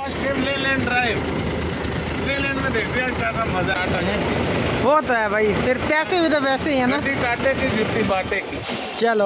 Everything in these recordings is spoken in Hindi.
First time Leyland drive, Leyland में देखते हैं कैसा मजा आता है। वो तो है भाई, फिर पैसे भी तो वैसे ही है ना, काटे की जुत्ती बाटे की। चलो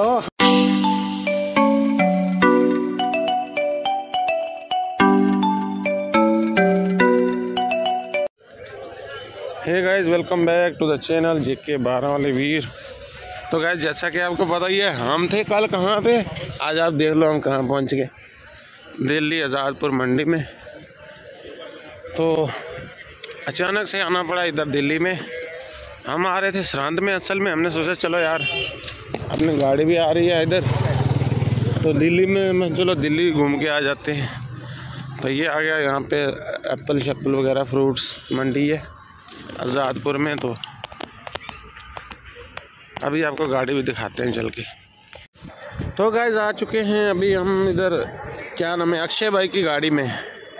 hey guys, welcome back to the channel JK 12 वाले वीर। तो गाइस, जैसा कि आपको पता ही है, हम थे कल कहाँ पे, आज आप देख लो हम कहाँ पहुँच गए। दिल्ली आज़ादपुर मंडी में। तो अचानक से आना पड़ा इधर दिल्ली में। हम आ रहे थे श्रांत में, असल में हमने सोचा चलो यार अपनी गाड़ी भी आ रही है इधर, तो दिल्ली में चलो दिल्ली घूम के आ जाते हैं। तो ये आ गया यहाँ पे एप्पल शप्पल वगैरह फ्रूट्स मंडी है आज़ादपुर में। तो अभी आपको गाड़ी भी दिखाते हैं चल के। तो गाइस आ चुके हैं अभी हम इधर, क्या नाम है, अक्षय भाई की गाड़ी में।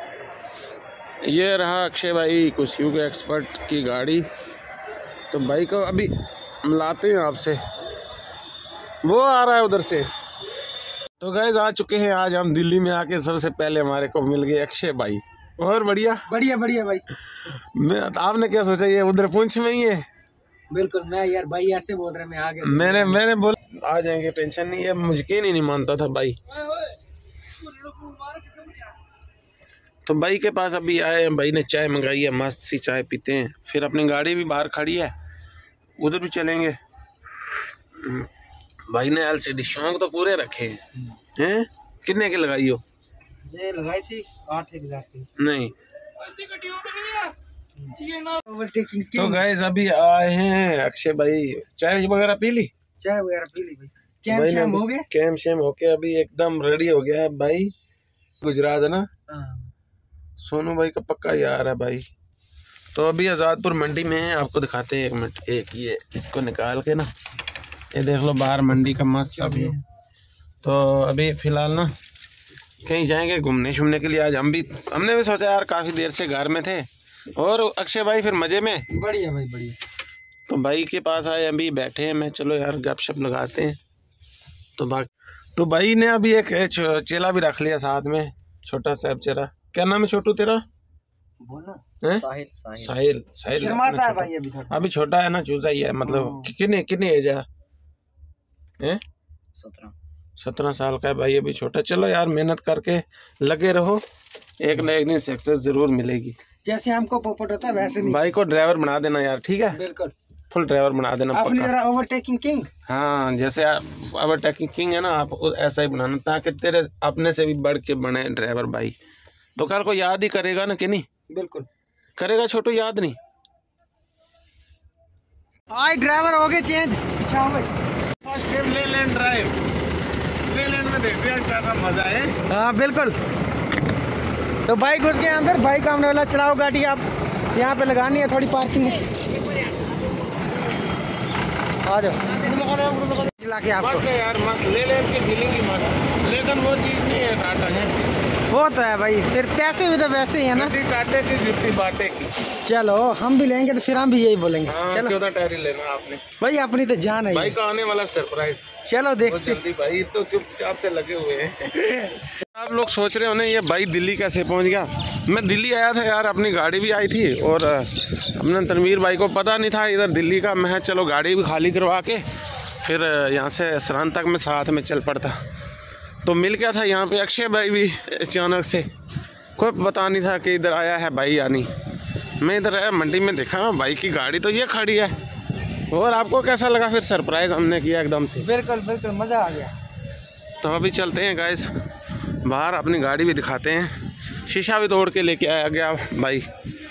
ये रहा अक्षय भाई कुशियू के एक्सपर्ट की गाड़ी। तो भाई को अभी मिलाते हैं आपसे, वो आ रहा है उधर से। तो गाइस आ चुके हैं आज हम दिल्ली में आके, सबसे पहले हमारे को मिल गए अक्षय भाई। और बढ़िया बढ़िया बढ़िया भाई। आपने क्या सोचा ये उधर पूंछ में ही है? बिल्कुल, मैं यार भाई ऐसे बोल रहे मैं आ गया। मैंने बोल आ जाएंगे, टेंशन नहीं है। मुझे नहीं मानता था भाई। तो भाई के पास अभी आए, भाई ने चाय मंगाई है, मस्त सी चाय पीते हैं। फिर अपनी गाड़ी भी बाहर खड़ी है, उधर भी चलेंगे। भाई ने एलसीडी शौक तो पूरे रखे हैं। कितने की लगाई हो? ये लगाई थी 8,000 की। नहीं। तो गाइस अभी आए हैं अक्षय भाई, चाय वगैरह पी ली? चाय वगैरह पी ली भाई। कैम शैम हो गया? कैम शैम होके अभी एकदम रेडी हो गया है भाई। गुजरात है ना, सोनू भाई का पक्का यार है भाई। तो अभी आज़ादपुर मंडी में है, आपको दिखाते हैं। एक मिनट, एक ये इसको निकाल के ना, ये देख लो बाहर मंडी का मस्त अभी। तो अभी फिलहाल ना कहीं जाएंगे घूमने शूमने के लिए। आज हमने भी सोचा यार, काफ़ी देर से घर में थे। और अक्षय भाई फिर मज़े में? बढ़िया भाई बढ़िया। तो भाई के पास आए, अभी बैठे हैं। मैं चलो यार गपशप लगाते हैं। तो भाई ने अभी एक चेला भी रख लिया साथ में, छोटा साहब चेला। क्या नाम है छोटू तेरा? साहिल। शर्माता है भाई अभी छोटा है ना, चूजा ही है। मतलब कितनी एज है? 17 साल का है भाई, अभी छोटा। चलो यार मेहनत करके लगे रहो, एक न एक दिन सक्सेस जरूर मिलेगी। जैसे हमको पोपट होता है वैसे नहीं। भाई को ड्राइवर बना देना यार, ठीक है? बिल्कुल, फुल ड्राइवर बना देना। आपने जरा ओवरटेकिंग किंग। हाँ, जैसे आप ओवरटेकिंग किंग है ना, आप ऐसा ही बनाना, ताकि तेरे अपने से भी बढ़ के बने ड्राइवर भाई। तो कल को याद ही करेगा ना कि नहीं? बिल्कुल करेगा छोटू, याद नहीं? आज ड्राइवर हो गए change. First time Leyland drive, Leyland में देखते हैं कैसा मजा है। हाँ बिल्कुल। तो बाइक घुस गए अंदर, बाइक का हमने बोला चलाओ गाड़ी, आप यहाँ पे लगानी है, थोड़ी पार्किंग है। आ जाओ चला के आपको। मस्त है यार, मस्त। लेलैंड की फीलिंग ही मस्त, लेकिन वो चीज़ नहीं है टाटा ने। वो तो है भाई, फिर पैसे भी तो वैसे ही है ना, काटे की जुत्ती बाटे की। चलो हम भी लेंगे तो फिर हम भी यही बोलेंगे। चलो क्यों ना टैरी लेना आपने भाई, अपनी तो जान है भाई का आने वाला सरप्राइज। चलो देखते जल्दी भाई, तो चुपचाप से लगे हुए हैं। आप लोग सोच रहे हो ना ये भाई दिल्ली कैसे पहुंच गया। मैं दिल्ली आया था यार, अपनी गाड़ी भी आई थी, और अपने तनवीर भाई को पता नहीं था इधर दिल्ली का। मैं चलो गाड़ी भी खाली करवा के फिर यहाँ से सरान तक में साथ में चल पड़ता। तो मिल गया था यहाँ पे अक्षय भाई भी अचानक से, कोई पता नहीं था कि इधर आया है भाई या नहीं। मैं इधर आया मंडी में, देखा भाई की गाड़ी तो ये खड़ी है। और आपको कैसा लगा फिर सरप्राइज हमने किया एकदम से? बिल्कुल बिल्कुल, मज़ा आ गया। तो अभी चलते हैं गाइस बाहर, अपनी गाड़ी भी दिखाते हैं। शीशा भी तोड़ के लेके आया गया भाई।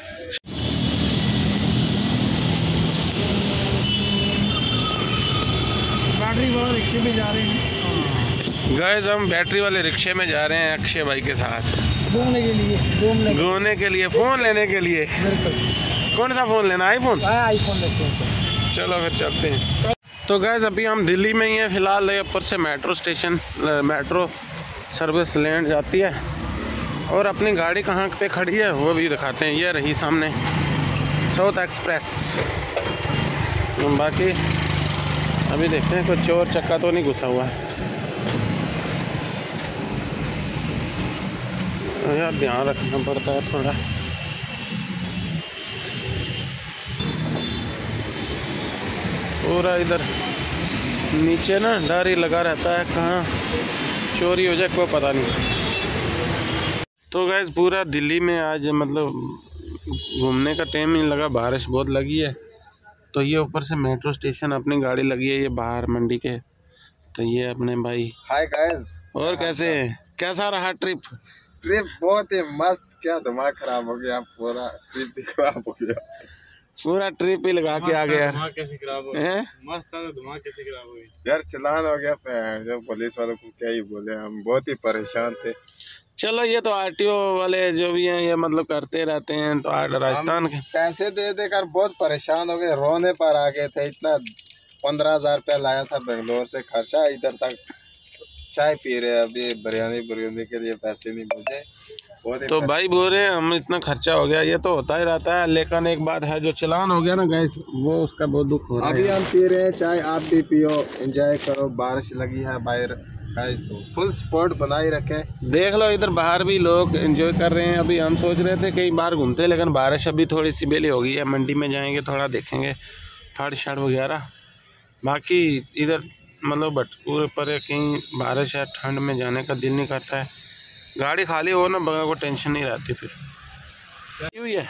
बैटरी वाले रिक्शे में जा रहे हैं गाइस, हम बैटरी वाले रिक्शे में जा रहे हैं अक्षय भाई के साथ, घूमने के लिए। घूमने के लिए, फ़ोन लेने के लिए। बिल्कुल। कौन सा फ़ोन लेना? आईफोन? आईफोन लेते हैं। चलो फिर चलते हैं। तो गाइस अभी हम दिल्ली में ही हैं फ़िलहाल। ऊपर से मेट्रो स्टेशन, मेट्रो सर्विस लैंड जाती है। और अपनी गाड़ी कहाँ पे खड़ी है वो भी दिखाते हैं। ये रही सामने साउथ एक्सप्रेस। बाकी अभी देखते हैं कोई चोर चक्का तो नहीं घुसा हुआ है। यार ध्यान रखना पड़ता है थोड़ा। पूरा इधर नीचे ना डर ही लगा रहता है, कहाँ चोरी हो जाए कोई पता नहीं। तो गैस पूरा दिल्ली में आज मतलब घूमने का टाइम नहीं लगा, बारिश बहुत लगी है। तो ये ऊपर से मेट्रो स्टेशन अपनी गाड़ी लगी है, ये बाहर मंडी के। तो ये अपने भाई। Hi guys. और कैसे कैसा रहा ट्रिप? ट्रिप बहुत ही मस्त। क्या दिमाग खराब हो गया, पूरा ट्रिप भी खराब हो गया। पूरा ट्रिप ही लगा के आ गया। दिमाग कैसे खराब हो गया? मस्त था, दिमाग कैसे खराब हो गया यार चलान हो गया, जो पुलिस वालों को क्या ही बोले, हम बहुत ही परेशान थे। चलो ये तो आरटीओ वाले जो भी हैं ये मतलब करते रहते हैं। तो राजस्थान के पैसे दे देकर बहुत परेशान हो गए, रोने पर आ गए थे। इतना 15,000 रुपया लाया था बेंगलोर से खर्चा, इधर तक चाय पी रहे, अभी बिरयानी के लिए पैसे नहीं मुझे। तो भाई बोल रहे हैं हम इतना खर्चा हो गया, ये तो होता ही रहता है। लेकिन एक बात है, जो चालान हो गया ना गैस, वो उसका बहुत दुख हो रहा है। अभी हम पी रहे हैं चाय, आप भी पियो, एंजॉय करो। बारिश लगी है बाहर, तो फुल स्पॉट बनाए रखे। देख लो इधर बाहर भी लोग एंजॉय कर रहे हैं। अभी हम सोच रहे थे कई बार घूमते, लेकिन बारिश अभी थोड़ी सी बेली हो गई है। मंडी में जाएंगे, थोड़ा देखेंगे फड़ शड़ वगैरह। बाकी इधर मतलब भटपूर पर कहीं बारिश है, ठंड में जाने का दिल नहीं करता है। गाड़ी खाली हो ना, बगैर को टेंशन नहीं रहती। फिर हुई है।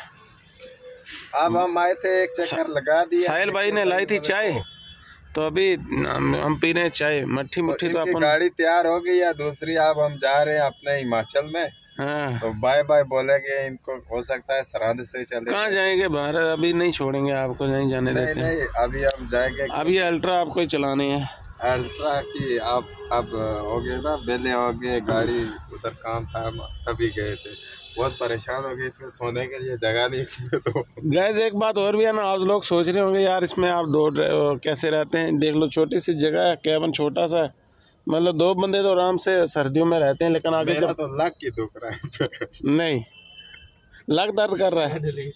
अब हम आए थे, एक चक्कर लगा दिया। साहिल भाई ने लाई थी चाय, तो अभी हम पी रहे हैं चाय मट्ठी मुट्ठी। तो अपन गाड़ी तैयार हो गई है दूसरी। अब हम जा रहे हैं अपने हिमाचल में। हाँ, तो बाय बाय बोलेंगे इनको, हो सकता है सरहद से चले। कहाँ जाएंगे बाहर? अभी नहीं छोड़ेंगे आपको, नहीं जाने देते। नहीं, अभी हम जाएंगे। अब ये अल्ट्रा आपको ही चलानी है। अल्ट्रा की अब हो गए ना, बेले हो गए, गाड़ी उधर काम था तभी गए थे। बहुत परेशान हो गए, इसमें सोने के लिए जगह नहीं इसमें। तो गैस एक बात और भी है ना, आप लोग सोच रहे होंगे यार इसमें आप दो कैसे रहते हैं। देख लो छोटी सी जगह है, केबिन छोटा सा है, मतलब 2 बंदे तो आराम से सर्दियों में रहते हैं। लेकिन आगे जब तो लग की दुख रहा है नहीं, लग दर्द कर रहा है।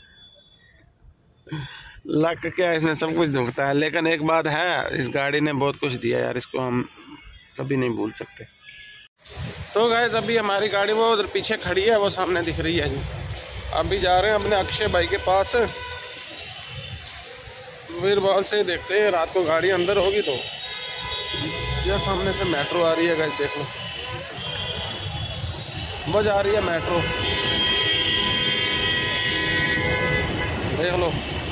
लग क्या, इसमें सब कुछ दुखता है। लेकिन एक बात है, इस गाड़ी ने बहुत कुछ दिया यार, इसको हम कभी नहीं भूल सकते। तो गाइस अभी हमारी गाड़ी वो उधर पीछे खड़ी है, वो सामने दिख रही है जी। अभी जा रहे हैं अपने अक्षय भाई के पास। फिर वहाँ से देखते हैं, रात को गाड़ी अंदर होगी तो। यह सामने से मेट्रो आ रही है गाइस, देख लो वो जा रही है मेट्रो, देख लो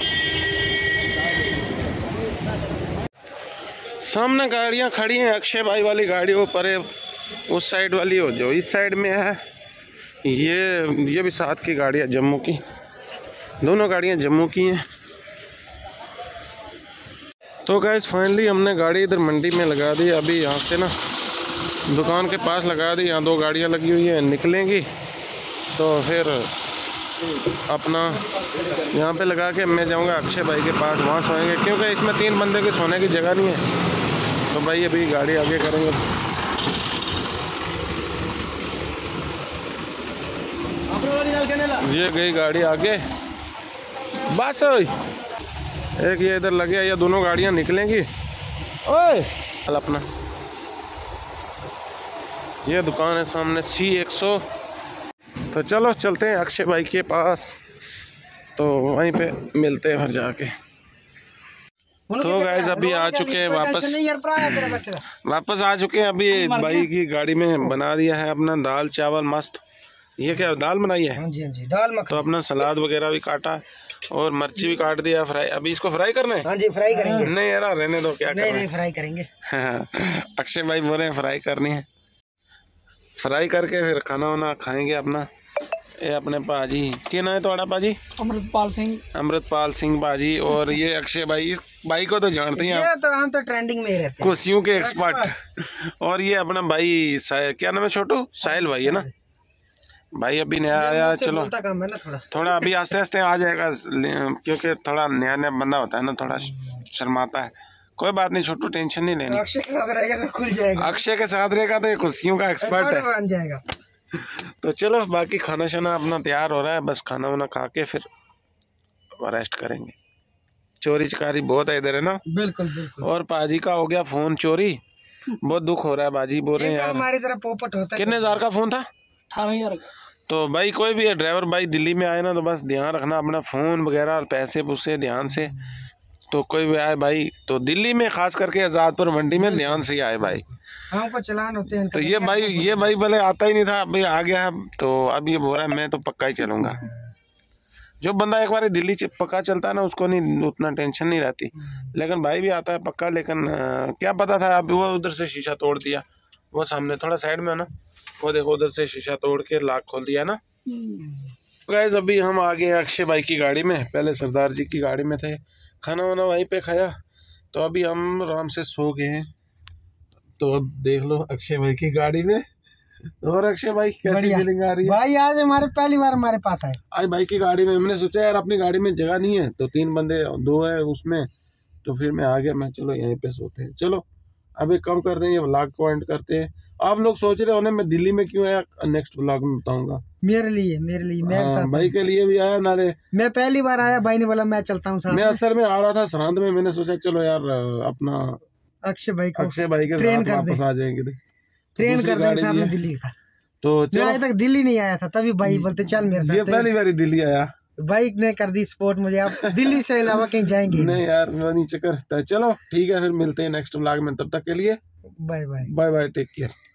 सामने गाड़ियाँ खड़ी हैं। अक्षय भाई वाली गाड़ी वो परे उस साइड वाली हो, जो इस साइड में है। ये भी साथ की गाड़ी है, जम्मू की। दोनों गाड़ियाँ जम्मू की हैं। तो गाइस फाइनली हमने गाड़ी इधर मंडी में लगा दी। अभी यहाँ से ना दुकान के पास लगा दी, यहाँ 2 गाड़ियाँ लगी हुई हैं। निकलेंगी तो फिर अपना यहाँ पे लगा के मैं जाऊँगा अक्षय भाई के पास, वहाँ सोएंगे। क्योंकि इसमें 3 बंदे के सोने की जगह नहीं है। तो भाई अभी गाड़ी आगे करेंगे। ये गई गाड़ी आगे, बस एक ये इधर लगे, ये दोनों गाड़ियाँ निकलेंगी। ओए चल अपना, ये दुकान है सामने C100। तो चलो चलते हैं अक्षय भाई के पास, तो वहीं पे मिलते हैं फिर जाके। तो गाइस अभी आ चुके हैं वापस आ चुके हैं। अभी भाई की गाड़ी में बना दिया है अपना दाल चावल मस्त। ये क्या दाल बनाई है? हाँ जी हाँ जी, दाल मखनी। तो अपना सलाद वगैरह भी काटा और मिर्ची भी काट दिया, फ्राई। अभी इसको फ्राई करना है? हाँ जी फ्राई करेंगे। नहीं यार रहने दो, क्या करना है? नहीं फ्राई करेंगे। अक्षय भाई बोले हैं फ्राई करनी है, फ्राई करके फिर खाना वाना खाएंगे अपना। ये अपने पाजी, क्या नाम है तुम्हारा पाजी? अमृतपाल सिंह। अमृतपाल सिंह पाजी। और ये अक्षय भाई, इस भाई को तो जानते हैं आप, तो हम तो ट्रेंडिंग में ही रहते हैं, कुर्सियों के एक्सपर्ट। और ये अपना भाई क्या नाम है छोटू? साहिल भाई है ना भाई, अभी नया आया। चलो काम है ना, थोड़ा अभी आस्ते आस्ते आ जाएगा, क्योंकि थोड़ा नया नया बंदा होता है ना, थोड़ा शर्माता है। कोई बात नहीं छोटू, टेंशन नहीं लेनी। अक्षय के साथ रहेगा तो खुल जाएगा। अक्षय के साथ रहेगा तो ये कुर्सियों का एक्सपर्ट है, बन जाएगा। तो चलो बाकी खाना शाना अपना तैयार हो रहा है, बस खाना वाना खा के फिर रेस्ट करेंगे। चोरी चकारी बहुत है इधर, है ना? बिल्कुल बिल्कुल। और पाजी का हो गया फोन चोरी, बहुत दुख हो रहा है। बाजी बोल रहे हैं यार हमारी तरफ पोपट होता है। कितने 1000 का फोन था? 18,000 तो भाई कोई भी है ड्राइवर भाई दिल्ली में आए ना तो बस ध्यान रखना अपना फ़ोन वगैरह पैसे पुसे ध्यान से। तो कोई भी आए भाई तो दिल्ली में खास करके आज़ादपुर मंडी में ध्यान से ही आए भाई, हमको चलान होते हैं। तो ये भाई भले आता ही नहीं था, अभी आ गया है तो अब ये बोल रहा है मैं तो पक्का ही चलूँगा। जो बंदा एक बार दिल्ली पक्का चलता है ना उसको नहीं उतना टेंशन नहीं रहती, लेकिन भाई भी आता है पक्का, लेकिन क्या पता था अभी वो उधर से शीशा तोड़ दिया, वो सामने थोड़ा साइड में है ना, वो देखो उधर से शीशा तोड़ के लॉक खोल दिया ना। गाइस अभी हम आ गए अक्षय भाई की गाड़ी में, पहले सरदार जी की गाड़ी में थे, खाना वाना वहीं पे खाया, तो अभी हम आराम से सो गए हैं। तो अब देख लो अक्षय भाई की गाड़ी में। और अक्षय भाई कैसी फीलिंग आ रही है? भाई आज हमारे पहली बार हमारे पास आए। आज भाई की गाड़ी में मैंने सोचा यार अपनी गाड़ी में जगह नहीं है, तो 3 बंदे 2 है उसमें, तो फिर मैं आ गया, मैं चलो यहीं पे सोते हैं। चलो अभी कम करते हैं, ये व्लॉग को एंड करते हैं। आप लोग सोच रहे होने मैं दिल्ली में क्यों आया, नेक्स्ट व्लॉग में बताऊंगा। मेरे लिए मैं भाई के लिए भी आया नारे, मैं पहली बार आया, भाई ने बोला मैं चलता हूँ। मैं असल में आ रहा था सरहद में, मैंने सोचा चलो यार अपना अक्षय भाई के साथ वापस आ जाएंगे, ट्रेन कर देंगे साथ में दिल्ली का। तो मैं आज तक दिल्ली नहीं आया था, तभी भाई बोलते चल मेरे साथ। ये पहली बार दिल्ली आया, बाइक ने कर दी सपोर्ट मुझे, आप दिल्ली से अलावा कहीं जाएंगे नहीं यार वो नीचे कर। चलो ठीक है फिर मिलते हैं नेक्स्ट व्लॉग में, तब तक के लिए bye bye bye bye, take care.